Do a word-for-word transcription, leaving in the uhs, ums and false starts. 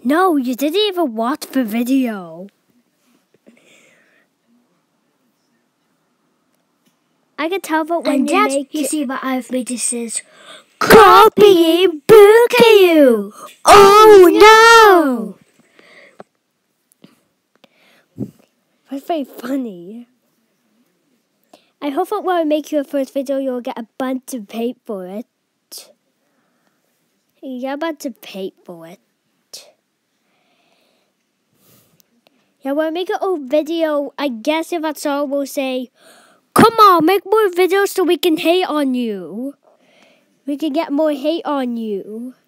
No, you didn't even watch the video. I can tell that when and you Dad, make you it. see what I've made. It says, Copying Bookayu! Oh no! That's very funny. I hope that when I make your first video, you'll get a bunch of paint for it. You get a bunch of paint for it. Yeah, when I make an old video, I guess if that's all, we'll say, come on, make more videos so we can hate on you. We can get more hate on you.